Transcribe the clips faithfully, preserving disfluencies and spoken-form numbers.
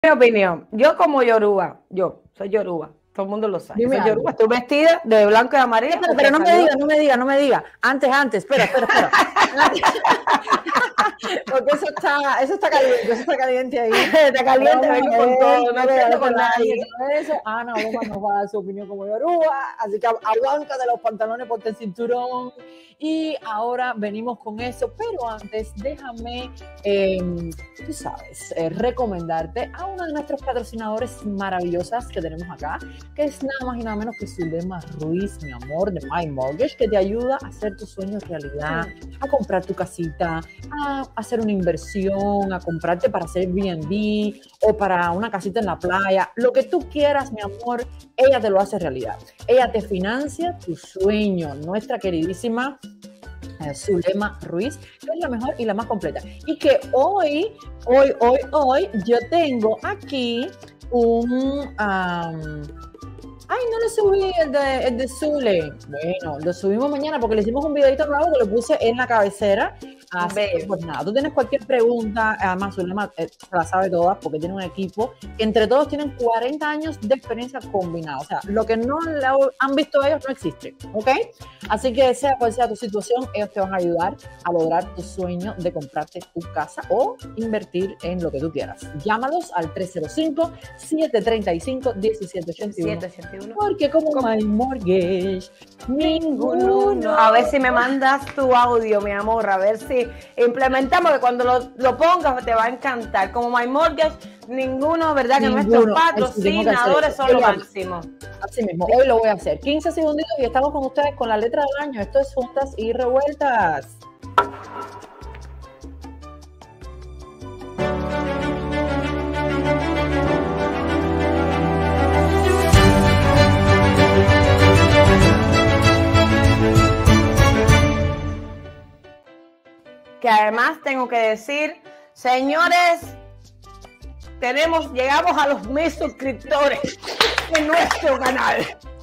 Mi opinión, yo como yoruba, yo soy yoruba, todo el mundo lo sabe. Soy yoruba, estoy vestida de blanco y amarillo. Pero, pero no me diga, no me diga, no me diga. Antes, antes, espera, espera, espera. Porque eso está, eso está caliente, eso está caliente ahí. Está caliente, no, vengo con todo, no entiendo con nadie. nadie. Eso, Ana Oloma nos va a dar su opinión como yoruba, así que aguanta de los pantalones, ponte el cinturón. Y ahora venimos con eso, pero antes déjame, eh, tú sabes, eh, recomendarte a una de nuestros patrocinadores maravillosas que tenemos acá, que es nada más y nada menos que Zulema Ruiz, mi amor, de My Mortgage, que te ayuda a hacer tus sueños realidad, a comprar tu casita, a hacer una inversión, a comprarte para hacer Airbnb o para una casita en la playa, lo que tú quieras, mi amor, ella te lo hace realidad. Ella te financia tu sueño, nuestra queridísima eh, Zulema Ruiz, que es la mejor y la más completa. Y que hoy, hoy, hoy, hoy, yo tengo aquí un... Um, Ay, no le subí el de, el de Zule. Bueno, lo subimos mañana porque le hicimos un videito nuevo que lo puse en la cabecera. Así que, pues nada, tú tienes cualquier pregunta, además Zulema eh, se la sabe todas porque tiene un equipo que entre todos tienen cuarenta años de experiencia combinada. O sea, lo que no le han visto ellos no existe, ¿ok? Así que sea cual sea tu situación, ellos te van a ayudar a lograr tu sueño de comprarte tu casa o invertir en lo que tú quieras. Llámalos al tres cero cinco, siete tres cinco, uno siete ocho uno. Porque como My Mortgage, ninguno. A ver si me mandas tu audio, mi amor, a ver si implementamos que cuando lo, lo pongas te va a encantar. Como My Mortgage, ninguno, ¿verdad? Que Ninguno. nuestros patrocinadores son lo máximo. Así mismo, hoy lo voy a hacer. quince segunditos y estamos con ustedes con la letra del año. Esto es Juntas y Revueltas. Que además tengo que decir, señores, tenemos, llegamos a los mil suscriptores en nuestro canal.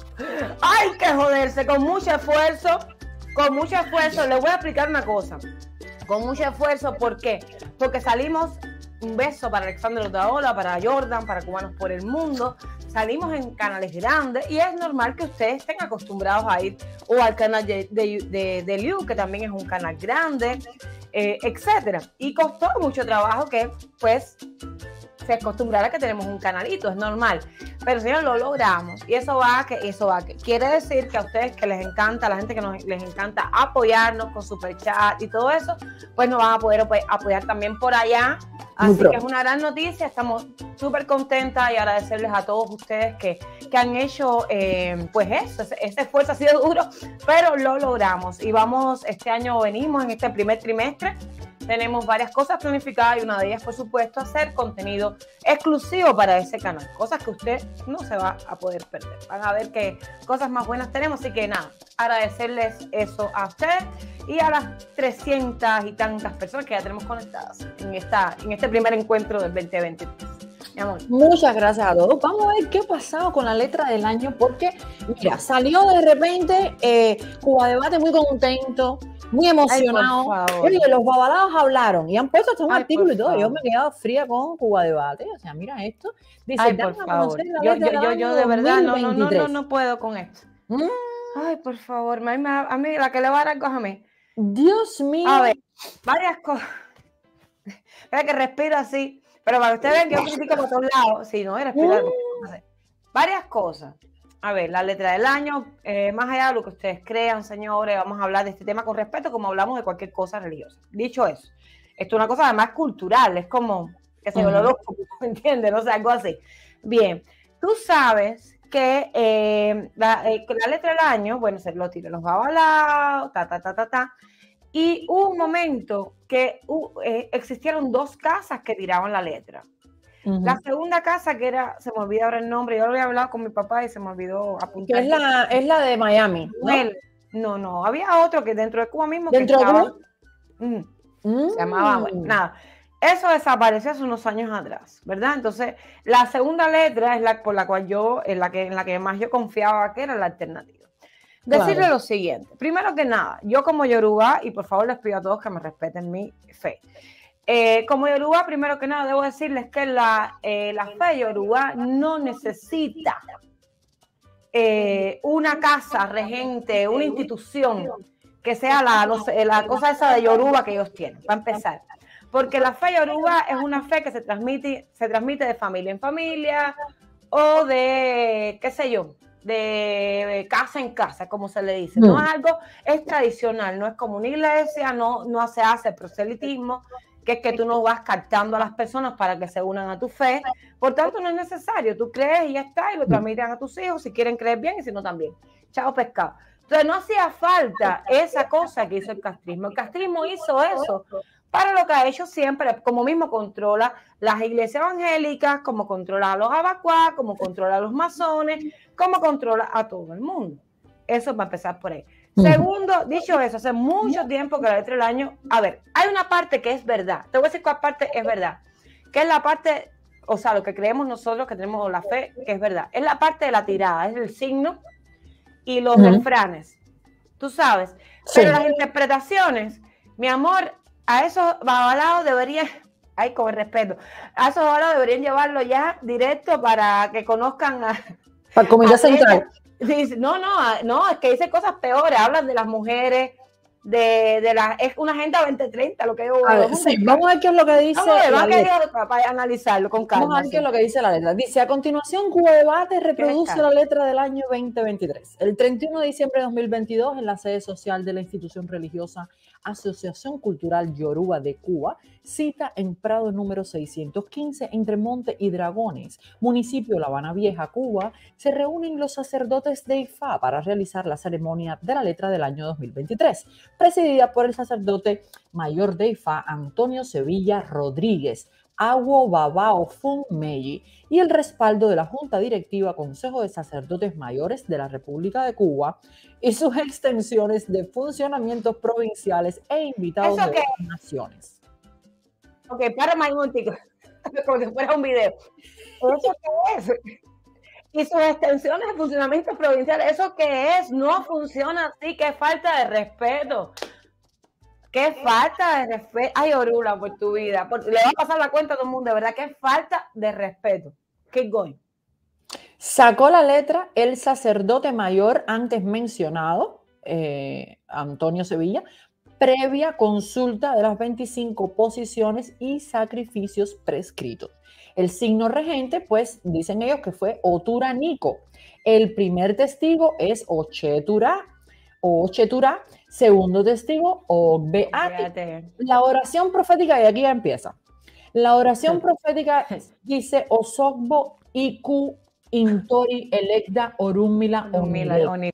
Hay que joderse, con mucho esfuerzo, con mucho esfuerzo. Les voy a explicar una cosa. Con mucho esfuerzo, ¿por qué? Porque salimos, un beso para Alexander Otaola, para Jordan, para Cubanos por el Mundo. Salimos en canales grandes y es normal que ustedes estén acostumbrados a ir o al canal de, de, de, de Liu, que también es un canal grande, eh, etcétera. Y costó mucho trabajo que, pues, se acostumbrara a que tenemos un canalito, es normal. Pero señor, lo logramos. Y eso va que, eso va que. Quiere decir que a ustedes que les encanta, a la gente que nos, les encanta apoyarnos con super chat y todo eso, pues nos van a poder apoyar también por allá. Así que es una gran noticia, estamos súper contentas y agradecerles a todos ustedes que, que han hecho, eh, pues eso, ese, ese esfuerzo ha sido duro, pero lo logramos. Y vamos, este año venimos en este primer trimestre, tenemos varias cosas planificadas y una de ellas, por supuesto, hacer contenido exclusivo para ese canal, cosas que usted no se va a poder perder. Van a ver qué cosas más buenas tenemos, así que nada, agradecerles eso a ustedes y a las trescientas y tantas personas que ya tenemos conectadas en, esta, en este primer encuentro del veinte veintitrés. Mi amor. Muchas gracias a todos. Vamos a ver qué ha pasado con la letra del año, porque, mira, salió de repente eh, Cuba Debate muy contento, muy emocionado. Ay, Oye, los babalados hablaron y han puesto hasta un Ay, artículo y todo. favor. Yo me he quedado fría con Cuba Debate. O sea, mira esto. Dice, Ay, por favor. Yo, yo, yo, yo de verdad no, no, no, no, no puedo con esto. Mm. Ay, por favor. A mí, a mí la que le va a dar algo a mí. Dios mío. A ver, varias cosas. Espera que respiro así. Pero para que ustedes vean que yo critico por todos lados. Sí, no, respirar. Mm. No sé. Varias cosas. A ver, la letra del año, eh, más allá de lo que ustedes crean, señores, vamos a hablar de este tema con respeto, como hablamos de cualquier cosa religiosa. Dicho eso, esto es una cosa además cultural, es como que se uh-huh. lo loco, ¿me entienden? O sea, algo así. Bien, tú sabes que, eh, la, eh, que la letra del año, bueno, se lo tiran los babalaos, ta, ta, ta, ta, ta. Y hubo un momento que uh, eh, existieron dos casas que tiraban la letra. Uh-huh. La segunda casa, que era, se me olvidó ahora el nombre, yo lo había hablado con mi papá y se me olvidó apuntar. Que es la, es la de Miami, ¿no? Él, no, no, había otro que dentro de Cuba mismo ¿Dentro que estaba, de Cuba? Mm, mm. Se llamaba, bueno, nada. Eso desapareció hace unos años atrás, ¿verdad? Entonces, la segunda letra es la por la cual yo, en la que, en la que más yo confiaba que era la alternativa. Decirle claro. Lo siguiente, primero que nada, yo como yoruba, y por favor les pido a todos que me respeten mi fe, Eh, como Yoruba, primero que nada, debo decirles que la, eh, la fe Yoruba no necesita eh, una casa regente, una institución que sea la, no sé, la cosa esa de Yoruba que ellos tienen, para empezar. Porque la fe Yoruba es una fe que se transmite, se transmite de familia en familia o de, qué sé yo, de casa en casa, como se le dice. No es algo, es tradicional, no es como una iglesia, no, no se hace proselitismo, que es que tú no vas captando a las personas para que se unan a tu fe. Por tanto, no es necesario. Tú crees y ya está, y lo transmiten a tus hijos, si quieren creer bien y si no también. Chao pescado. Entonces, no hacía falta esa cosa que hizo el castrismo. El castrismo hizo eso para lo que ha hecho siempre, como mismo controla las iglesias evangélicas, como controla a los abacuá, como controla a los masones, como controla a todo el mundo. Eso va a empezar por ahí. Segundo, dicho eso, hace mucho tiempo que la letra del año, a ver, hay una parte que es verdad, te voy a decir cuál parte es verdad, que es la parte, o sea, lo que creemos nosotros que tenemos la fe, que es verdad, es la parte de la tirada, es el signo y los uh-huh. refranes, tú sabes, sí. Pero las interpretaciones, mi amor, a esos babalados deberían, ay, con el respeto, a esos babalados deberían llevarlo ya directo para que conozcan a... Para el Comité Central. Dice, no, no, no, es que dice cosas peores, hablan de las mujeres, de, de la, es una agenda veinte treinta, lo que yo a ver, sí, vamos a ver qué es lo que dice vamos a ver, la letra. Para, para analizarlo con calma. Vamos a ver sí. qué es lo que dice la letra. Dice, a continuación, Cuevate reproduce la letra del año veinte veintitrés. El treinta y uno de diciembre de dos mil veintidós, en la sede social de la institución religiosa Asociación Cultural Yoruba de Cuba, cita en Prado número seiscientos quince, entre Monte y Dragones, municipio de La Habana Vieja, Cuba, se reúnen los sacerdotes de Ifá para realizar la ceremonia de la letra del año dos mil veintitrés, presidida por el sacerdote mayor de Ifá, Antonio Sevilla Rodríguez, Awo Babao Fun Meyi, y el respaldo de la Junta Directiva Consejo de Sacerdotes Mayores de la República de Cuba y sus extensiones de funcionamientos provinciales e invitados de otras naciones. Ok, para un momentico, como si fuera un video. ¿Eso qué es? Y sus extensiones de funcionamiento provincial, ¿eso qué es? No funciona así, qué falta de respeto. Qué falta de respeto. Ay, Orula, por tu vida. Por, le va a pasar la cuenta a todo el mundo, de verdad, qué falta de respeto. Keep going. Sacó la letra el sacerdote mayor antes mencionado, eh, Antonio Sevilla, previa consulta de las veinticinco posiciones y sacrificios prescritos. El signo regente, pues, dicen ellos que fue Oturanico. El primer testigo es Ocheturá, o Ocheturá. Segundo testigo, Ogbeati. La oración profética, y aquí ya empieza. La oración profética dice Osogbo Iku Intori Electa Orúmila Onile.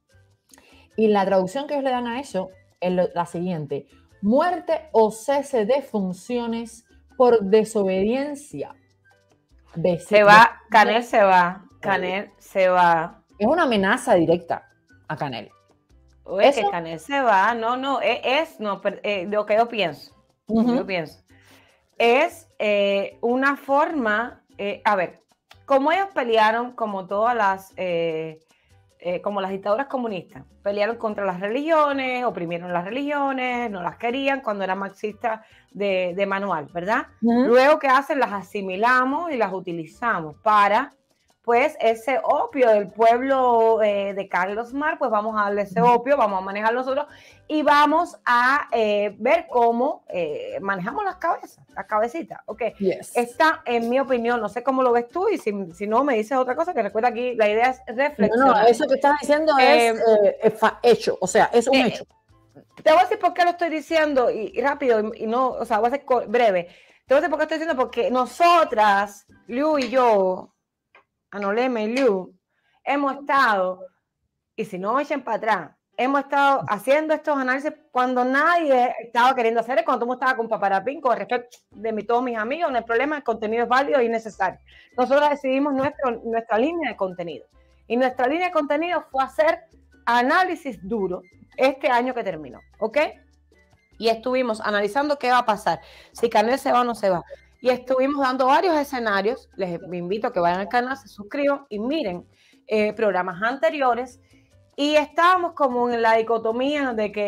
Y la traducción que ellos le dan a eso es la siguiente: muerte o cese de funciones por desobediencia. De se va, Canel se va, Canel se va. Es una amenaza directa a Canel. Oye, ¿eso? Que Canel se va, no, no, es, es no, eh, lo que yo pienso, uh-huh. yo pienso, es eh, una forma, eh, a ver, como ellos pelearon, como todas las, eh, eh, como las dictaduras comunistas, pelearon contra las religiones, oprimieron las religiones, no las querían cuando eran marxistas de, de manual, ¿verdad? Uh-huh. Luego, ¿qué hacen? Las asimilamos y las utilizamos para... pues ese opio del pueblo eh, de Carlos Mar, pues vamos a darle ese opio, vamos a manejarlo nosotros y vamos a eh, ver cómo eh, manejamos las cabezas, las cabecitas, ¿ok? Yes. Esta, en mi opinión, no sé cómo lo ves tú y si, si no me dices otra cosa, que recuerda aquí, la idea es reflexionar. No, no, eso que estás diciendo eh, es eh, hecho, o sea, es un eh, hecho. Te voy a decir por qué lo estoy diciendo y, y rápido, y, y no, o sea, voy a ser breve. Te voy a decir por qué estoy diciendo, porque nosotras, Liu y yo, Anoleme y Liu, hemos estado, y si no me echen para atrás, hemos estado haciendo estos análisis cuando nadie estaba queriendo hacer, es cuando tú estabas con Paparapín, con respecto de mi, todos mis amigos, no hay problema, el contenido es válido y necesario. Nosotros decidimos nuestro, nuestra línea de contenido, y nuestra línea de contenido fue hacer análisis duro este año que terminó, ¿ok? Y estuvimos analizando qué va a pasar, si Canel se va o no se va. Y estuvimos dando varios escenarios. Les invito a que vayan al canal, se suscriban y miren eh, programas anteriores. Y estábamos como en la dicotomía de que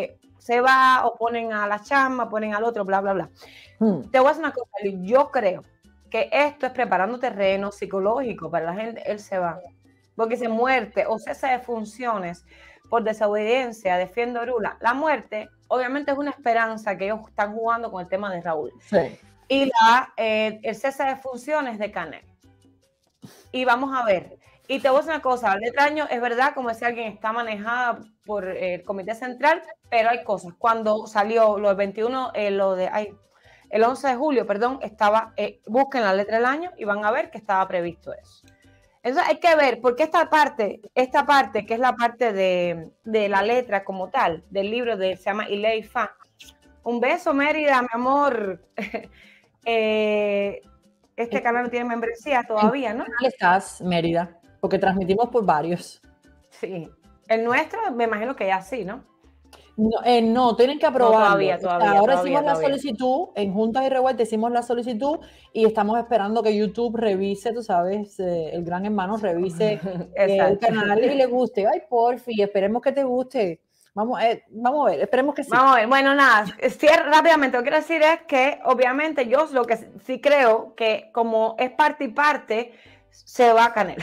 se va o ponen a la chama, ponen al otro, bla, bla, bla. Hmm. Te voy a decir una cosa, yo creo que esto es preparando terreno psicológico para la gente, él se va. Porque si muerte o cese de funciones por desobediencia, defiendo a Orula, la muerte obviamente es una esperanza que ellos están jugando con el tema de Raúl. Sí. Y la, eh, el cese de funciones de Canel. Y vamos a ver. Y te voy a decir una cosa, la letra año es verdad, como decía alguien, está manejada por el Comité Central, pero hay cosas. Cuando salió lo del veintiuno, eh, lo de, ay, el once de julio, perdón, estaba, eh, busquen la letra del año y van a ver que estaba previsto eso. Entonces hay que ver, porque esta parte, esta parte que es la parte de, de la letra como tal, del libro de, se llama Ileifa. Un beso, Mérida, mi amor. eh, este canal no tiene membresía todavía, ¿no? ¿En qué canal estás, Mérida? Porque transmitimos por varios. Sí. El nuestro, me imagino que ya sí, ¿no? No, eh, no, tienen que aprobarlo. No, todavía, todavía, o sea, ahora todavía, hicimos todavía. la solicitud, en Juntas y Revueltas hicimos la solicitud y estamos esperando que YouTube revise, tú sabes, eh, el gran hermano revise eh, el canal y le guste. Ay, porfi, esperemos que te guste. Vamos, eh, vamos a ver, esperemos que sí. Vamos a ver, bueno, nada, cierra rápidamente. Lo que quiero decir es que, obviamente, yo lo que sí creo que como es parte y parte, se va a Canel.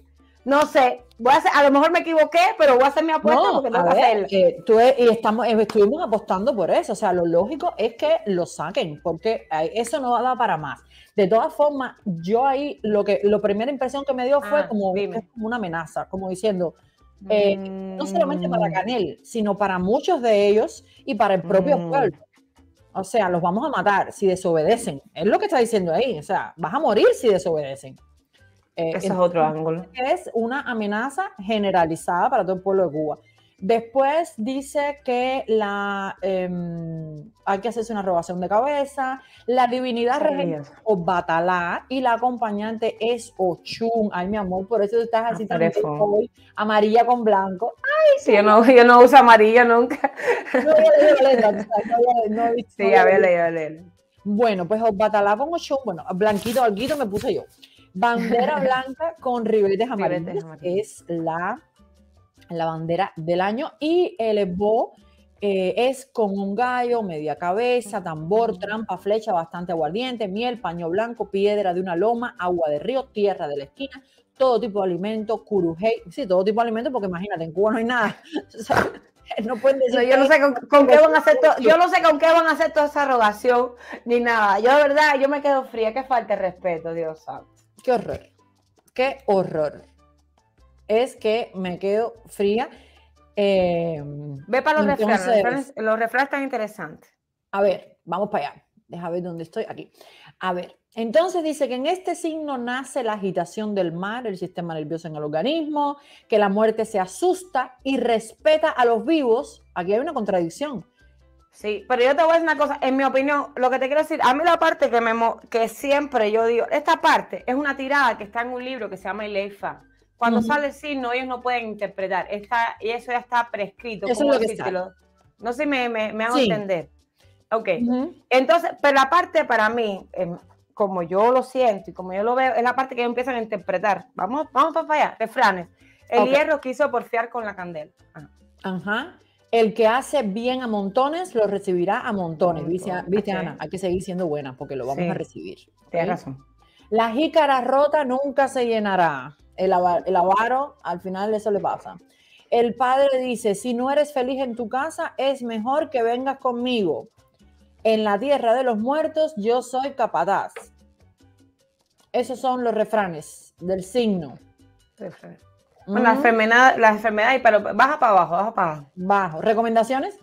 No sé, voy a hacer, a lo mejor me equivoqué, pero voy a hacer mi apuesta No, porque tengo a que ver, hacerla. eh, tú es- y estamos, eh, estuvimos apostando por eso, o sea, lo lógico es que lo saquen, porque eh, eso no da para más. De todas formas, yo ahí, lo que, la primera impresión que me dio fue Ah, como, dime. como una amenaza, como diciendo, eh, Mm. no solamente para Canel, sino para muchos de ellos y para el propio Mm. pueblo. O sea, los vamos a matar si desobedecen. Es lo que está diciendo ahí, o sea, vas a morir si desobedecen. Eh, Ese es otro ángulo. Es una amenaza generalizada para todo el pueblo de Cuba. Después dice que la, eh, hay que hacerse una robación de cabeza, la divinidad regente o Batalá y la acompañante es Ochun. Ay, mi amor, por eso estás así tan hoy, amarilla con blanco. Ay, sí, yo no, yo no uso amarilla nunca. No había leído la letra, no, no, no, sí, a ver, a ver. Bueno, pues Batalá con Ochun, bueno, blanquito, alguito me puse yo. Bandera blanca con ribetes amarillos es la, la bandera del año y el esbo eh, es con un gallo, media cabeza, tambor, trampa, flecha, bastante aguardiente, miel, paño blanco, piedra de una loma, agua de río, tierra de la esquina, todo tipo de alimentos, curujey, sí, todo tipo de alimentos porque imagínate, en Cuba no hay nada. O sea, no pueden decir no, yo no sé con, con qué van a hacer todo, yo no sé con qué van a hacer toda esa rogación ni nada. Yo de verdad, yo me quedo fría, que falta de respeto, Dios santo. Qué horror, qué horror. Es que me quedo fría. Eh, Ve para los entonces, refranes, los refranes, los refranes están interesantes. A ver, vamos para allá. Deja ver dónde estoy, aquí. A ver, entonces dice que en este signo nace la agitación del mar, el sistema nervioso en el organismo, que la muerte se asusta y respeta a los vivos. Aquí hay una contradicción. Sí, pero yo te voy a decir una cosa, en mi opinión, lo que te quiero decir, a mí la parte que, me, que siempre yo digo, esta parte es una tirada que está en un libro que se llama Ileifa. Cuando uh-huh. sale el signo, ellos no pueden interpretar, está, y eso ya está prescrito. Eso es lo que está. No sé si me, me, me hago sí. entender. Ok, uh-huh. Entonces, pero la parte para mí, eh, como yo lo siento y como yo lo veo, es la parte que ellos empiezan a interpretar. Vamos, vamos para allá, refranes. El okay. hierro quiso porfiar con la candela. Ajá. Ajá. El que hace bien a montones lo recibirá a montones. Oh, ¿Viste, ¿viste okay. Ana? Hay que seguir siendo buena porque lo vamos sí. a recibir. Tienes razón. La jícara rota nunca se llenará. El, av el avaro, al final eso le pasa. El padre dice, si no eres feliz en tu casa, es mejor que vengas conmigo. En la tierra de los muertos, yo soy capataz. Esos son los refranes del signo. Refranes. Bueno, la enfermedad, la enfermedad, pero baja para abajo, baja para abajo. Bajo. ¿Recomendaciones?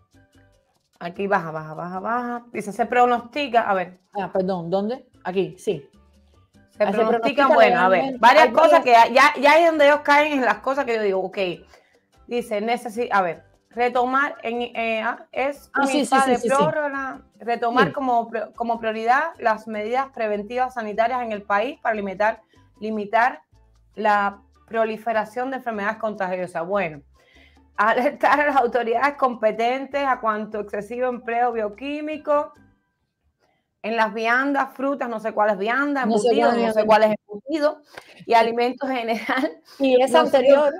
Aquí baja, baja, baja, baja. Dice, se pronostica, a ver. Ah, perdón, ¿dónde? Aquí, sí. Se pronostican, pronostica bueno, a ver, varias cosas que ya, ya es donde ellos caen en las cosas que yo digo, ok. Dice, necesita, a ver, retomar, en, eh, es ah, sí, sí, de sí, prórroga, sí. retomar sí. Como, como prioridad las medidas preventivas sanitarias en el país para limitar, limitar la proliferación de enfermedades contagiosas. Bueno, alertar a las autoridades competentes a cuanto excesivo empleo bioquímico en las viandas, frutas, no sé cuáles viandas, embutidos, no sé cuáles embutidos, y alimentos en general. Y esa anterior,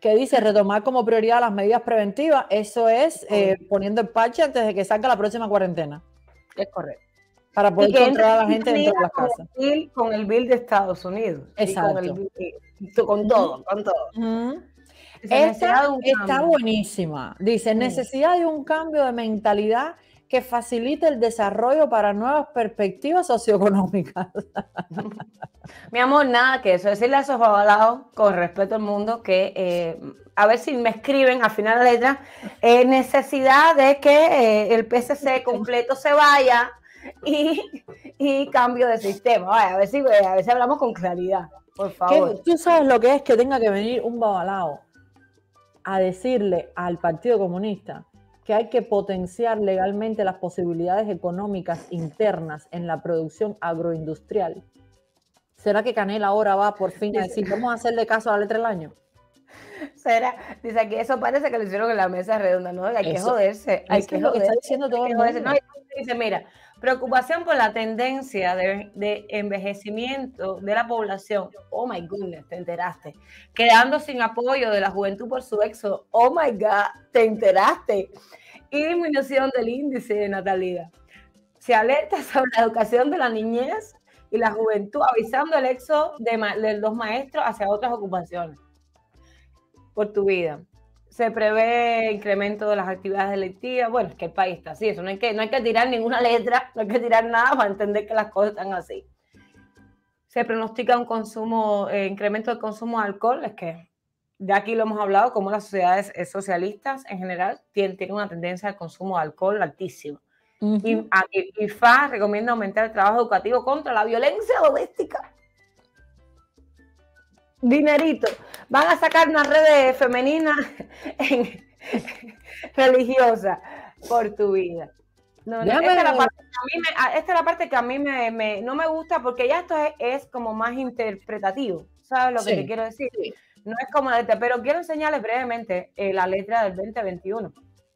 que dice retomar como prioridad las medidas preventivas. Eso es eh, poniendo el parche antes de que salga la próxima cuarentena. Es correcto. Para poder controlar a la gente dentro de las con casas. El bill, con el bill de Estados Unidos. Exacto. Y con, el, con todo, con todo. Uh-huh. Esta está buenísima. Dice, necesidad de un cambio de mentalidad que facilite el desarrollo para nuevas perspectivas socioeconómicas. Mi amor, nada que eso. Decirle a esos babalaos, con respeto al mundo, que eh, a ver si me escriben al final de la letra, eh, necesidad de que eh, el P C C completo se vaya y, y cambio de sistema. Vaya, a ver si, a ver si hablamos con claridad, por favor. ¿Tú sabes lo que es que tenga que venir un babalao a decirle al Partido Comunista que hay que potenciar legalmente las posibilidades económicas internas en la producción agroindustrial? ¿Será que Canel ahora va por fin a decir, vamos a hacerle caso a la letra del año? ¿Será? Dice aquí, eso parece que lo hicieron en la mesa redonda, ¿no? Hay que eso, joderse, hay que es lo joderse. que está diciendo todo el mundo. No, dice, mira, preocupación por la tendencia de, de envejecimiento de la población. Oh my goodness, te enteraste. Quedando sin apoyo de la juventud por su éxodo. Oh my God, te enteraste. Y disminución del índice de natalidad. Se alerta sobre la educación de la niñez y la juventud, avisando el éxodo de, de los maestros hacia otras ocupaciones. Por tu vida. Se prevé incremento de las actividades delictivas. Bueno, es que el país está así. Eso no hay que, no hay que tirar ninguna letra, no hay que tirar nada para entender que las cosas están así. Se pronostica un consumo, eh, incremento del consumo de alcohol. Es que ya aquí lo hemos hablado, como las sociedades socialistas en general tienen, tienen una tendencia al consumo de alcohol altísima. Uh-huh. Y, y, y F A recomienda aumentar el trabajo educativo contra la violencia doméstica. Dinerito. Van a sacar una red femenina en, religiosa por tu vida. No, no, esta, es la parte que a mí me, esta es la parte que a mí me, me, no me gusta porque ya esto es, es como más interpretativo. ¿Sabes lo que sí, te quiero decir? Sí. No es como letra, pero quiero enseñarles brevemente eh, la letra del veinte veintiuno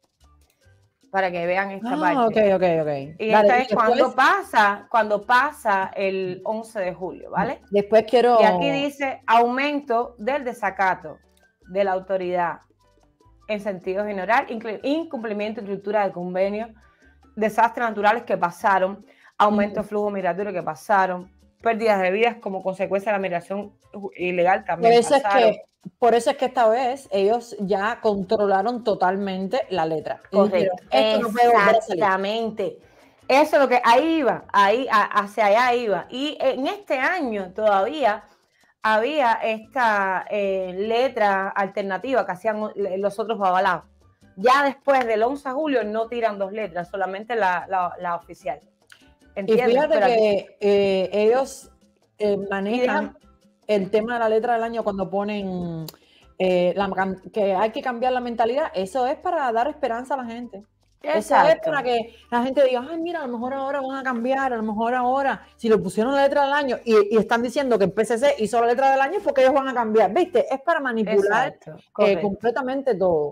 para que vean esta ah, parte. Ok, ok, ok. Y Dale, esta es después... cuando pasa, cuando pasa el once de julio, ¿vale? Después quiero... Y aquí dice aumento del desacato de la autoridad en sentido general, incumplimiento y ruptura de convenio, desastres naturales que pasaron, aumento de flujo migratorio que pasaron, pérdidas de vidas como consecuencia de la migración ilegal también por eso pasaron. Es que, por eso es que esta vez ellos ya controlaron totalmente la letra. Correcto. Esto no puede volver a salir. Exactamente. Eso es lo que ahí iba, ahí, hacia allá iba. Y en este año todavía había esta eh, letra alternativa que hacían los otros babalaos. Ya después del once de julio no tiran dos letras, solamente la, la, la oficial. ¿Entiendes? Y fíjate Pero que eh, ellos eh, manejan el tema de la letra del año cuando ponen eh, la, que hay que cambiar la mentalidad. Eso es para dar esperanza a la gente. Exacto. Eso es para que la gente diga, ay, mira, a lo mejor ahora van a cambiar, a lo mejor ahora, si le pusieron la letra del año y, y están diciendo que el P C C hizo la letra del año, porque ellos van a cambiar, ¿viste? Es para manipular eh, completamente todo.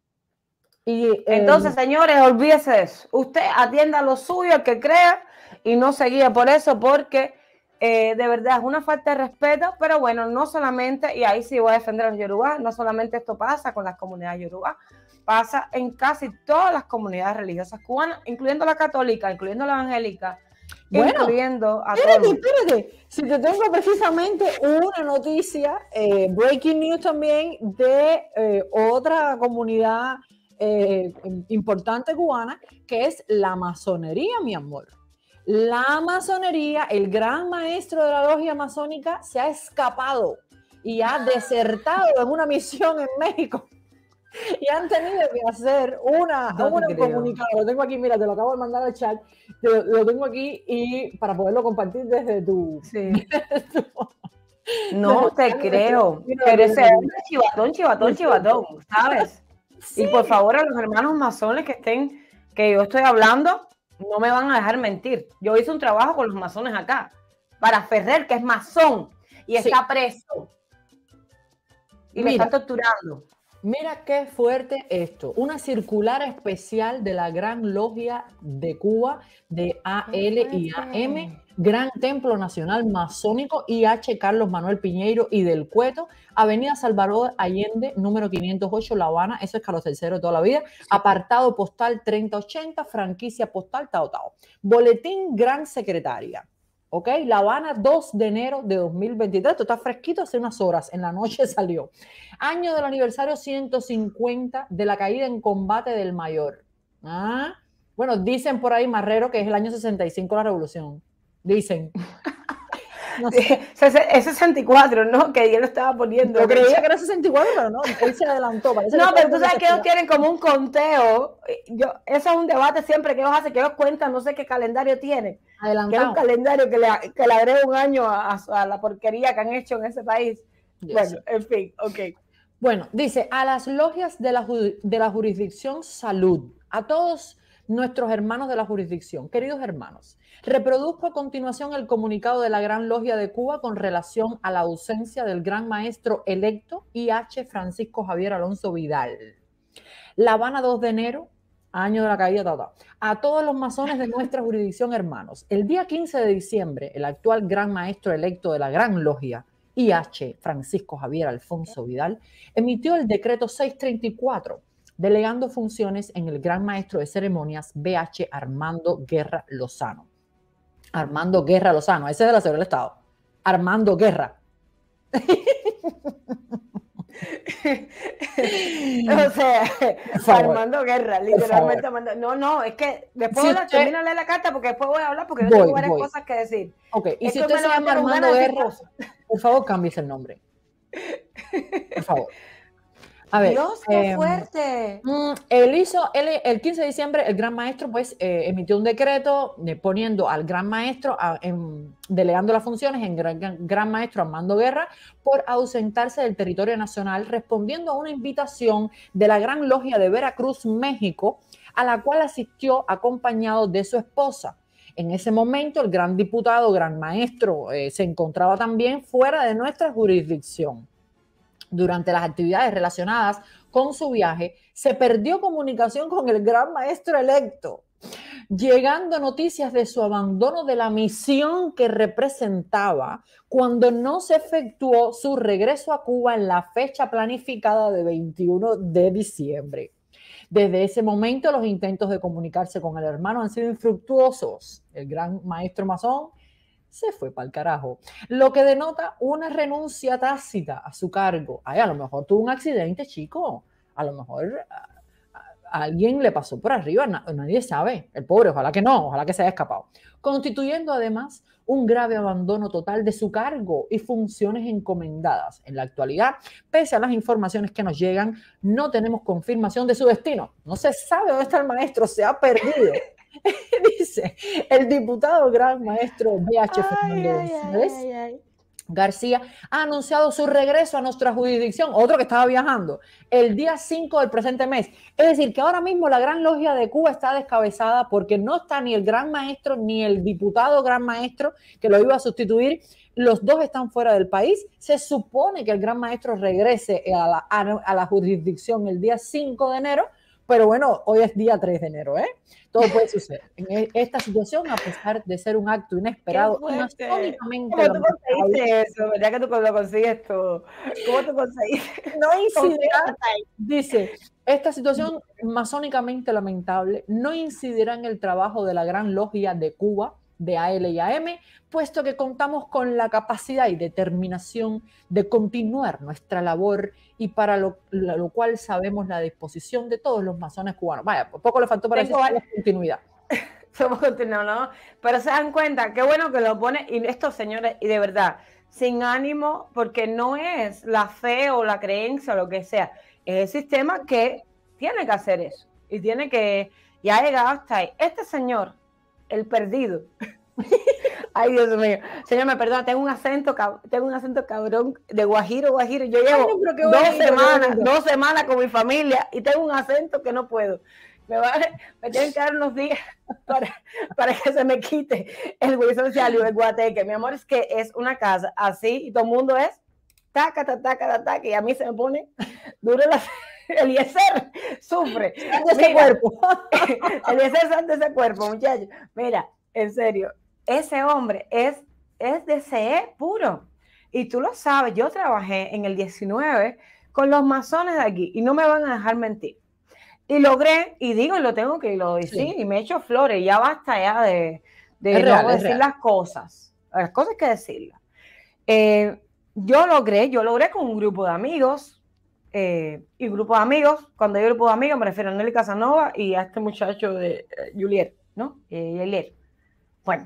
Y, eh, Entonces, señores, olvídese de eso. Usted atienda lo suyo, el que crea, y no se guíe por eso, porque eh, de verdad es una falta de respeto, pero bueno, no solamente, y ahí sí voy a defender a los yorubás, no solamente esto pasa con las comunidades yorubás, pasa en casi todas las comunidades religiosas cubanas, incluyendo la católica, incluyendo la evangélica, bueno, incluyendo a espérate, todos. espérate, si te tengo precisamente una noticia, eh, breaking news también, de eh, otra comunidad eh, importante cubana, que es la masonería, mi amor. La masonería, el gran maestro de la logia masónica, se ha escapado y ha desertado en una misión en México. Y han tenido que hacer una, no una comunicado. Lo tengo aquí, mira, te lo acabo de mandar al chat. Te, lo tengo aquí y para poderlo compartir desde tu. Sí. Desde tu no desde te creo. Mira, pero ese es chivatón, chivatón, chivatón, ¿sabes? Sí. Y por favor, a los hermanos masones que estén, que yo estoy hablando, no me van a dejar mentir. Yo hice un trabajo con los masones acá, para Ferrer, que es masón, y está sí. preso. Y mira, me están torturando. Mira qué fuerte esto. Una circular especial de la Gran Logia de Cuba, de A L y A M, Gran Templo Nacional Masónico I H Carlos Manuel Piñeiro y del Cueto, Avenida Salvador Allende, número quinientos ocho, La Habana, eso es Carlos tercero de toda la vida, apartado postal treinta ochenta, franquicia postal Tao Tao. Boletín Gran Secretaria, ¿ok? La Habana, dos de enero de dos mil veintitrés, esto está fresquito, hace unas horas, en la noche salió. Año del aniversario ciento cincuenta de la caída en combate del Mayor. ¿Ah? Bueno, dicen por ahí, Marrero, que es el año sesenta y cinco de la Revolución. Dicen. No sé. Es sesenta y cuatro, ¿no? Que yo lo estaba poniendo. Yo creía que era sesenta y cuatro, pero no, él se adelantó. No, pero tú sabes que ellos tienen como un conteo. Yo, eso es un debate siempre que ellos hacen, que ellos cuentan, no sé qué calendario tienen. Adelantado. Que es un calendario que le, que le agrega un año a, a la porquería que han hecho en ese país. Yes. Bueno, en fin, ok. Bueno, dice, a las logias de la, de la jurisdicción Salud, a todos nuestros hermanos de la jurisdicción, queridos hermanos, reproduzco a continuación el comunicado de la Gran Logia de Cuba con relación a la ausencia del gran maestro electo I H Francisco Javier Alonso Vidal. La Habana, dos de enero, año de la caída, ta, ta. A todos los masones de nuestra jurisdicción, hermanos, el día quince de diciembre, el actual gran maestro electo de la Gran Logia, I H Francisco Javier Alfonso Vidal, emitió el decreto seiscientos treinta y cuatro, delegando funciones en el gran maestro de ceremonias B H Armando Guerra Lozano. Armando Guerra Lozano, ese es de la Seguridad del Estado. Armando Guerra. O sea, Armando Guerra, literalmente. Armando, no, no, es que después si la, usted, termina de leer la carta porque después voy a hablar porque yo voy, tengo varias voy. cosas que decir. Ok, y Esto si usted se llama Armando Guerra, por favor, cámbiese el nombre. Por favor. A ver, Dios, qué eh, fuerte. Él hizo, él, el quince de diciembre, el gran maestro pues eh, emitió un decreto eh, poniendo al gran maestro, a, en, delegando las funciones en gran, gran maestro Armando Guerra por ausentarse del territorio nacional, respondiendo a una invitación de la Gran Logia de Veracruz, México, a la cual asistió acompañado de su esposa. En ese momento, el gran diputado, gran maestro, eh, se encontraba también fuera de nuestra jurisdicción. Durante las actividades relacionadas con su viaje, se perdió comunicación con el gran maestro electo, llegando noticias de su abandono de la misión que representaba cuando no se efectuó su regreso a Cuba en la fecha planificada de veintiuno de diciembre. Desde ese momento, los intentos de comunicarse con el hermano han sido infructuosos. El gran maestro masón se fue para el carajo, lo que denota una renuncia tácita a su cargo. Ay, a lo mejor tuvo un accidente, chico, a lo mejor a, a, a alguien le pasó por arriba, na, nadie sabe, el pobre, ojalá que no, ojalá que se haya escapado, constituyendo además un grave abandono total de su cargo y funciones encomendadas. En la actualidad, pese a las informaciones que nos llegan, no tenemos confirmación de su destino, no se sabe dónde está el maestro, se ha perdido. Dice el diputado gran maestro B H Fernando González García ha anunciado su regreso a nuestra jurisdicción, otro que estaba viajando, el día cinco del presente mes. Es decir, que ahora mismo la Gran Logia de Cuba está descabezada porque no está ni el gran maestro ni el diputado gran maestro que lo iba a sustituir. Los dos están fuera del país. Se supone que el gran maestro regrese a la, a, a la jurisdicción el día cinco de enero, pero bueno, hoy es día tres de enero, ¿eh? Todo puede suceder. En esta situación, a pesar de ser un acto inesperado, masónicamente ¿Cómo tú conseguiste eso? ¿Verdad que tú lo consigues todo? ¿Cómo tú conseguiste? No incidirá, dice, esta situación masónicamente lamentable no incidirá en el trabajo de la Gran Logia de Cuba, de A L y A M, puesto que contamos con la capacidad y determinación de continuar nuestra labor y para lo, lo cual sabemos la disposición de todos los masones cubanos. Vaya, por poco le faltó para decir la continuidad. Somos continuados, ¿no? Pero se dan cuenta, qué bueno que lo pone, y estos señores, y de verdad, sin ánimo, porque no es la fe o la creencia o lo que sea, es el sistema que tiene que hacer eso, y tiene que, ya ha llegado hasta ahí. Este señor, el perdido, ay Dios mío, señor me perdona, tengo un acento tengo un acento cabrón de guajiro, guajiro, yo llevo ay, no, dos bonito, semanas dos semanas con mi familia y tengo un acento que no puedo, me, va, me tienen que dar unos días para, para que se me quite el hueso social y el guateque, mi amor, es que es una casa así y todo el mundo es taca, taca, taca, taca, y a mí se me pone duro la Eliezer sufre de ese cuerpo. Eliezer sale de ese cuerpo, muchachos. Mira, en serio, ese hombre es, es de C E puro. Y tú lo sabes, yo trabajé en el diecinueve con los masones de aquí y no me van a dejar mentir. Y logré, y digo, y lo tengo que lo decir, sí. Y me echo flores, ya basta ya de, de no real, decir las cosas, las cosas hay que decirlas. Eh, yo logré, yo logré con un grupo de amigos, eh, y grupo de amigos, cuando digo grupo de amigos me refiero a Nelly Casanova y a este muchacho de eh, Juliet, ¿no? Eh, Juliet. Bueno,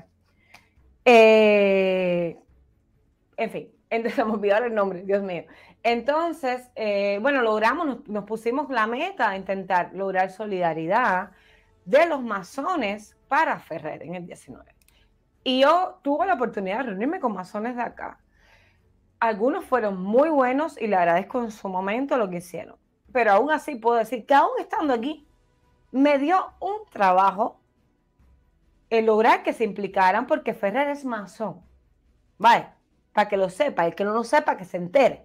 eh, en fin, entonces me olvidaron el nombre, Dios mío. Entonces, eh, bueno, logramos, nos, nos pusimos la meta de intentar lograr solidaridad de los masones para Ferrer en el diecinueve. Y yo tuve la oportunidad de reunirme con masones de acá. Algunos fueron muy buenos y le agradezco en su momento lo que hicieron. Pero aún así puedo decir que aún estando aquí, me dio un trabajo el lograr que se implicaran porque Ferrer es masón. Vale, para que lo sepa, el que no lo sepa, que se entere.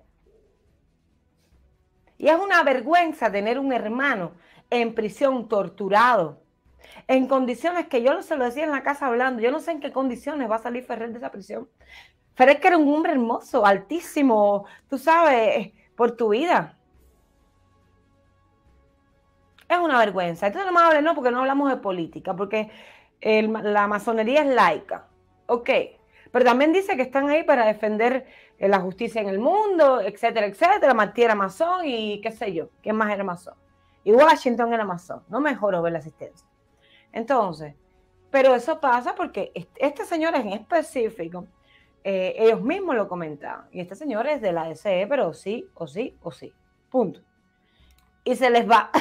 Y es una vergüenza tener un hermano en prisión, torturado, en condiciones que yo no se lo decía en la casa hablando. Yo no sé en qué condiciones va a salir Ferrer de esa prisión. Ferrer que era un hombre hermoso, altísimo, tú sabes, por tu vida. Es una vergüenza. Entonces no me hables, no, porque no hablamos de política, porque el, la masonería es laica. Ok. Pero también dice que están ahí para defender la justicia en el mundo, etcétera, etcétera. Martí era masón y qué sé yo, ¿quién más era masón? Y Washington era masón, no mejoró ver la asistencia. Entonces, pero eso pasa porque este señor en específico, eh, ellos mismos lo comentaban, y este señor es de la D C E, pero sí, o sí, o sí, punto. Y se les va.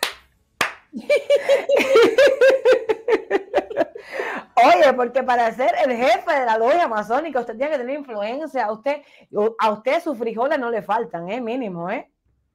Oye, porque para ser el jefe de la logia masónica usted tiene que tener influencia. A usted, a usted sus frijoles no le faltan, ¿eh? Mínimo, ¿eh?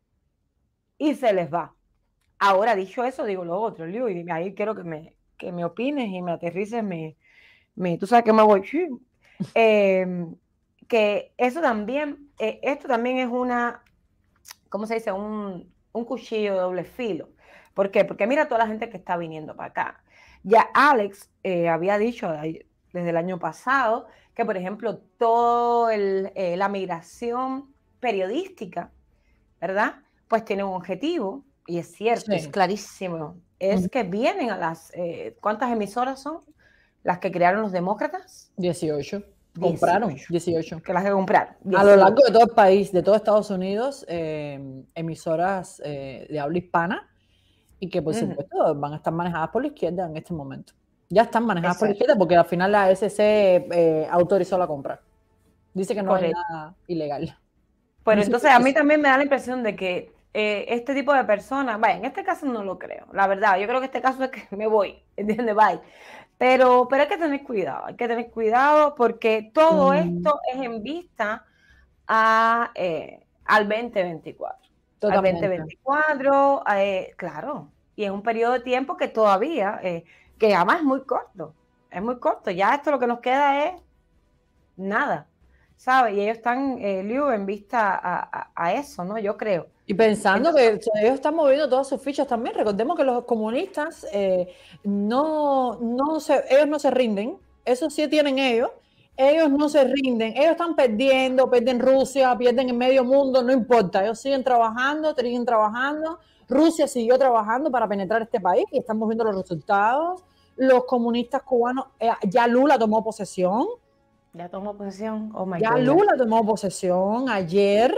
Y se les va. Ahora, dicho eso, digo lo otro, Liu, y ahí quiero que me, que me opines y me aterrices, me, me, tú sabes que me voy. Eh, que eso también, eh, esto también es una, ¿cómo se dice? Un, un cuchillo de doble filo. ¿Por qué? Porque mira toda la gente que está viniendo para acá. Ya Alex eh, había dicho desde el año pasado que, por ejemplo, toda eh, la migración periodística, ¿verdad? Pues tiene un objetivo, y es cierto, sí. Es clarísimo, es uh-huh. que vienen a las, eh, ¿cuántas emisoras son? Las que crearon los demócratas. dieciocho. Compraron dieciocho. Que las que compraron. dieciocho. A lo largo de todo el país, de todo Estados Unidos, eh, emisoras eh, de habla hispana, y que por uh-huh. supuesto van a estar manejadas por la izquierda en este momento. Ya están manejadas Exacto. por la izquierda porque al final la S C eh, autorizó la compra. Dice que no Correcto. hay nada ilegal. Pero entonces a mí también me da la impresión de que eh, este tipo de personas, vaya, en este caso no lo creo, la verdad, yo creo que este caso es que me voy, ¿entiendes? Bye. Pero, pero hay que tener cuidado, hay que tener cuidado porque todo mm. esto es en vista a, eh, al veinte veinticuatro. Totalmente. Al veinte veinticuatro, eh, claro, y es un periodo de tiempo que todavía, eh, que además es muy corto, es muy corto, ya esto lo que nos queda es nada, ¿sabes? Y ellos están, eh, Liu, en vista a, a, a eso, ¿no? Yo creo. Y pensando Entonces, que ellos están moviendo todas sus fichas también. Recordemos que los comunistas eh, no, no se, ellos no se rinden. Eso sí tienen ellos. Ellos no se rinden. Ellos están perdiendo, pierden Rusia, pierden el medio mundo, no importa. Ellos siguen trabajando, siguen trabajando. Rusia siguió trabajando para penetrar este país y estamos viendo los resultados. Los comunistas cubanos, eh, ya Lula tomó posesión. Ya tomó posesión. Oh my ya God. Lula tomó posesión ayer.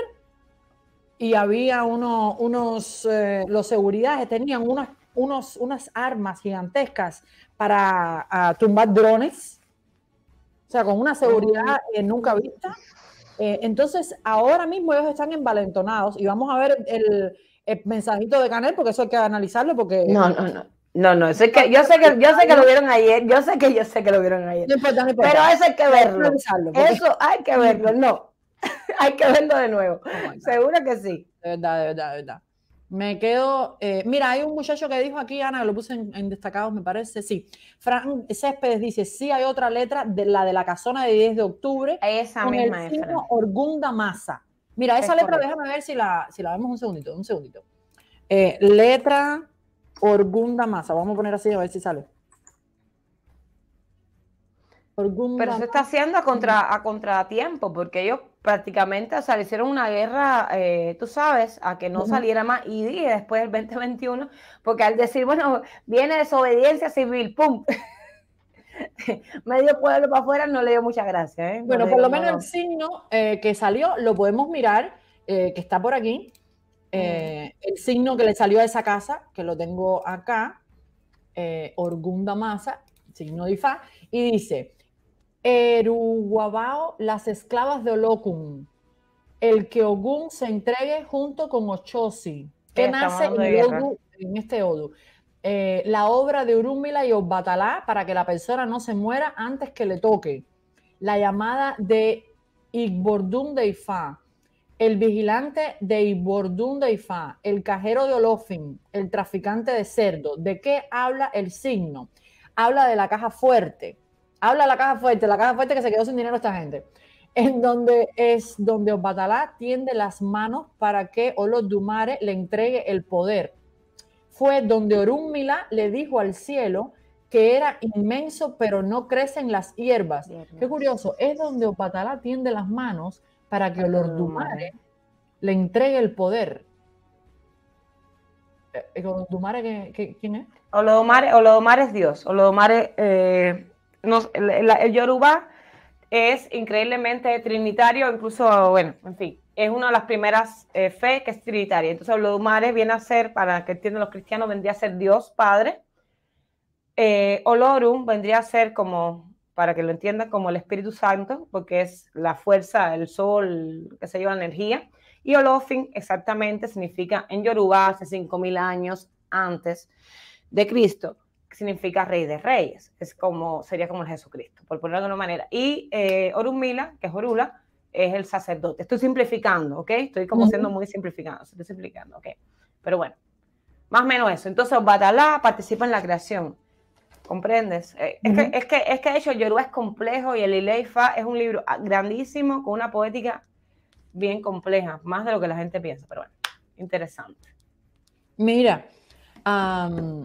Y había uno, unos, eh, los seguridades tenían unas, unos, unas armas gigantescas para a, tumbar drones, o sea, con una seguridad eh, nunca vista. Eh, entonces, ahora mismo ellos están envalentonados y vamos a ver el, el mensajito de Canel, porque eso hay que analizarlo, porque... No, no, no. No, no, eso es que, yo sé que yo sé que lo vieron ayer, yo sé que yo sé que lo vieron ayer. No importa, no importa. Pero eso hay que verlo. Eso hay que verlo, no. Hay que verlo de nuevo. Oh, seguro que sí. De verdad, de verdad, de verdad. Me quedo... Eh, mira, hay un muchacho que dijo aquí, Ana, que lo puse en, en destacados, me parece, sí. Fran Céspedes dice, sí hay otra letra, de la de la casona de diez de octubre. Esa con misma el signo Orgunda Massa. Mira, esa es letra, correcto. Déjame ver si la, si la vemos un segundito, un segundito. Eh, letra Orgunda Massa. Vamos a poner así a ver si sale. Pero se está haciendo a, contra, a contratiempo, porque ellos prácticamente, o sea, le hicieron una guerra, eh, tú sabes, a que no saliera más I D I después del veinte veintiuno, porque al decir, bueno, viene desobediencia civil, ¡pum! Medio pueblo para afuera no le dio mucha gracia. ¿eh? No Bueno, le por dio, lo menos no, no. el signo eh, que salió lo podemos mirar, eh, que está por aquí. Eh, mm. El signo que le salió a esa casa, que lo tengo acá, eh, Orgunda Masa, signo de Ifá, y dice, Eruguabao, las esclavas de Olokun, el que Ogún se entregue junto con Ochosi, que nace en, el Odu, en este Odu. Eh, la obra de Orúmila y Obatalá para que la persona no se muera antes que le toque. La llamada de Igbordún de Ifá, el vigilante de Igbordún de Ifá, el cajero de Olofin, el traficante de cerdo. ¿De qué habla el signo? Habla de la caja fuerte. Habla de la caja fuerte, la caja fuerte que se quedó sin dinero esta gente. En donde es donde Obatalá tiende las manos para que Olodumare le entregue el poder. Fue donde Orúmila le dijo al cielo que era inmenso, pero no crecen las hierbas. Bien, qué curioso, es donde Obatalá tiende las manos para que Olodumare le entregue el poder. ¿Olodumare quién es? Olodumare, Olodumare es Dios. Olodumare, eh, no, el, el, el Yoruba es increíblemente trinitario, incluso, bueno, en fin, es una de las primeras eh, fe que es trinitaria. Entonces, Olodumare viene a ser, para que entiendan los cristianos, vendría a ser Dios Padre. Eh, Olorum vendría a ser como, para que lo entiendan, como el Espíritu Santo, porque es la fuerza, el sol, que se lleva la energía. Y Olofin exactamente significa en Yoruba hace cinco mil años antes de Cristo, significa rey de reyes, es como, sería como el Jesucristo, por ponerlo de alguna manera. Y eh, Orunmila, que es Orula, es el sacerdote. Estoy simplificando, ¿ok? Estoy como siendo muy simplificado, estoy simplificando, ¿ok? Pero bueno, más o menos eso. Entonces, Obatalá participa en la creación, ¿comprendes? Eh, uh-huh. es, que, es, que, es que de hecho el Yoruba es complejo y el Ile-Ifa es un libro grandísimo con una poética bien compleja, más de lo que la gente piensa, pero bueno, interesante. Mira, um,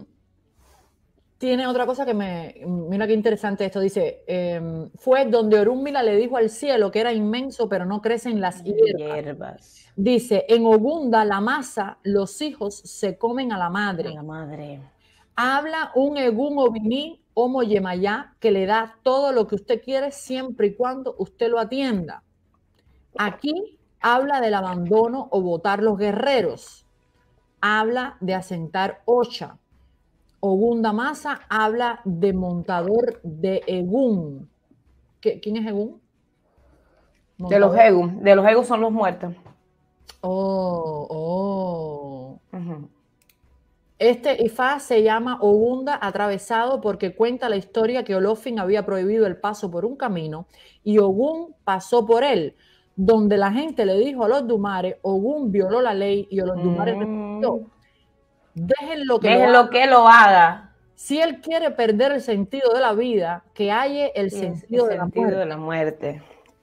tiene otra cosa que me... Mira qué interesante esto. Dice, eh, fue donde Orúmila le dijo al cielo que era inmenso, pero no crecen las hierbas. hierbas. Dice, en Ogunda, la masa, los hijos se comen a la madre. A la madre. Habla un Egún Obiní, Homo Yemayá, que le da todo lo que usted quiere siempre y cuando usted lo atienda. Aquí habla del abandono o botar los guerreros. Habla de asentar Ocha. Ogunda Masa habla de montador de Egún. ¿Quién es Egún? Montador. De los Egún. De los Egún son los muertos. Oh, oh. Uh-huh. Este Ifá se llama Ogunda atravesado porque cuenta la historia que Olofin había prohibido el paso por un camino y Ogún pasó por él. Donde la gente le dijo a Olodumare, Ogún violó la ley y Olodumare mm. respondió. Déjenlo que, Dejen lo, lo que lo haga. Si él quiere perder el sentido de la vida, que halle el sí, sentido, el de, sentido la de la muerte.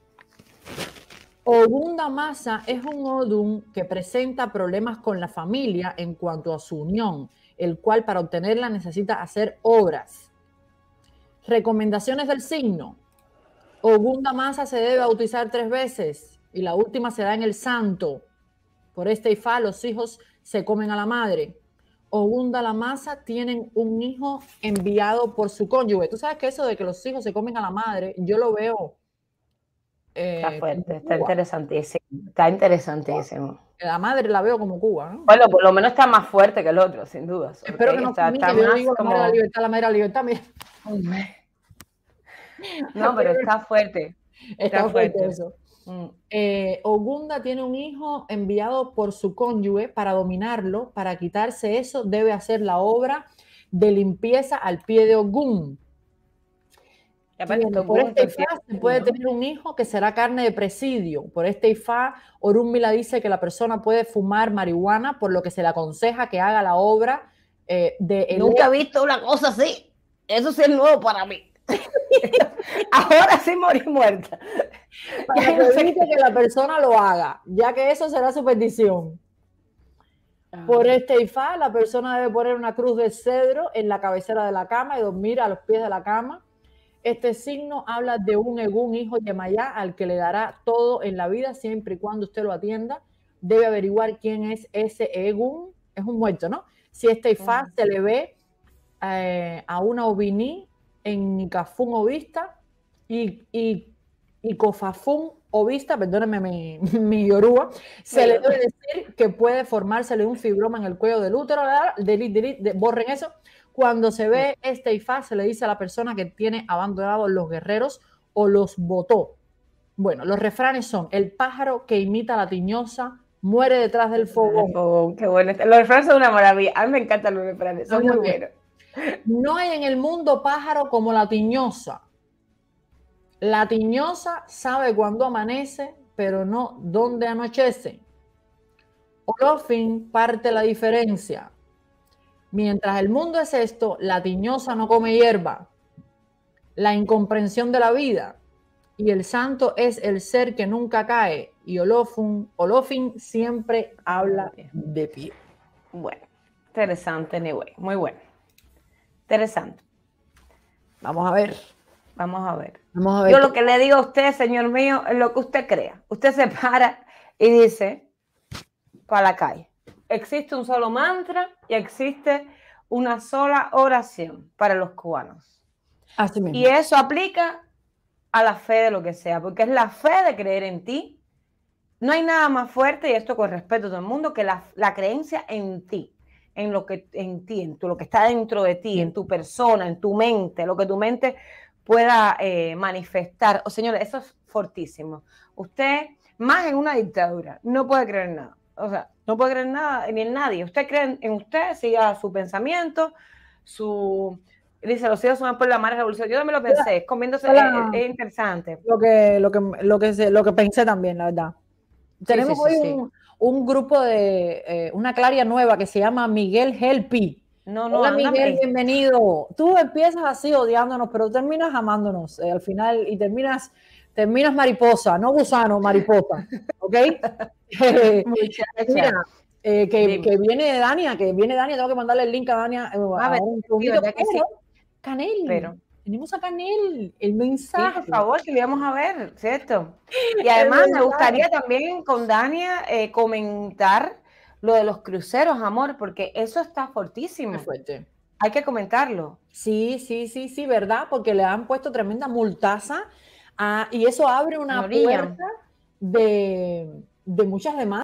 Ogunda Masa es un Odum que presenta problemas con la familia en cuanto a su unión, el cual para obtenerla necesita hacer obras. Recomendaciones del signo. Ogunda Masa se debe bautizar tres veces y la última se da en el santo. Por este Ifá los hijos se comen a la madre. Ogunda la Masa tienen un hijo enviado por su cónyuge. Tú sabes que eso de que los hijos se comen a la madre, yo lo veo. Eh, está fuerte, está interesantísimo. Está interesantísimo. La madre la veo como Cuba, ¿no? Bueno, por lo menos está más fuerte que el otro, sin duda. Espero okay, que no está, está que más yo digo como... la madre de la libertad, la madre de la libertad. Mira. No, pero está fuerte. Está, está fuerte, fuerte eso. Mm. Eh, Ogunda tiene un hijo enviado por su cónyuge para dominarlo. Para quitarse eso debe hacer la obra de limpieza al pie de Ogún. Por este Ifá se puede tener un hijo que será carne de presidio. Por este Ifá, Orúmila dice que la persona puede fumar marihuana, por lo que se le aconseja que haga la obra eh, de... Nunca he visto una cosa así. Eso sí es nuevo para mí. Ahora sí morí muerta. Para que evite que la persona lo haga, ya que eso será su petición. Por este Ifá, la persona debe poner una cruz de cedro en la cabecera de la cama y dormir a los pies de la cama. Este signo habla de un Egún, hijo de Mayá, al que le dará todo en la vida siempre y cuando usted lo atienda. Debe averiguar quién es ese Egún. Es un muerto, ¿no? Si este Ifá se le ve eh, a una Obiní en Nicafún Ovista y, y, y Cofafún Ovista, perdónenme mi, mi yoruba, se le debe decir que puede formársele un fibroma en el cuello del útero, delete, delete, de, borren eso. Cuando se ve este Ifá, se le dice a la persona que tiene abandonados los guerreros o los botó. Bueno, los refranes son: el pájaro que imita a la tiñosa muere detrás del fogón. Oh, qué bueno. Los refranes son una maravilla. A mí me encantan los refranes, son muy buenos. No hay en el mundo pájaro como la tiñosa. La tiñosa sabe cuándo amanece, pero no dónde anochece. Olofin parte la diferencia. Mientras el mundo es esto, la tiñosa no come hierba. La incomprensión de la vida. Y el santo es el ser que nunca cae. Y Olofin, Olofin siempre habla de pie. Bueno, interesante, anyway. Muy bueno. Interesante. Vamos a ver. Vamos a ver. Vamos a ver. Yo lo que le digo a usted, señor mío, es lo que usted crea. Usted se para y dice, para la calle. Existe un solo mantra y existe una sola oración para los cubanos. Así mismo. Y eso aplica a la fe de lo que sea, porque es la fe de creer en ti. No hay nada más fuerte, y esto con respeto a todo el mundo, que la, la creencia en ti, en lo que en ti, en tu, lo que está dentro de ti, en tu persona, en tu mente, lo que tu mente pueda eh, manifestar. O oh, señores, eso es fortísimo. Usted, más en una dictadura, no puede creer en nada. O sea, no puede creer en nada ni en nadie. Usted cree en, en usted, siga su pensamiento, su... Dice, los hijos son por la mala revolución. Yo también lo pensé, es comiéndose, es, es interesante. Lo que, lo, que, lo, que se, lo que pensé también, la verdad. Sí, Tenemos sí, sí, hoy sí. Un, un grupo de, eh, una claria nueva que se llama Miguel Helpi. No, no, Hola Miguel, bienvenido. Tú empiezas así odiándonos, pero terminas amándonos eh, al final y terminas, terminas mariposa, no gusano, mariposa. ¿Ok? Mira, eh, que, que viene Dania, que viene Dania, tengo que mandarle el link a Dania. Eh, a ver, un poquito, pero, sí. Canel, pero tenemos a Canel, el mensaje. Sí, por favor, que lo íbamos a ver, ¿cierto? Y además me gustaría también con Dania eh, comentar lo de los cruceros, amor, porque eso está fortísimo. Qué fuerte. Hay que comentarlo. Sí, sí, sí, sí, ¿verdad? Porque le han puesto tremenda multaza a, y eso abre una puerta de, de muchas demandas.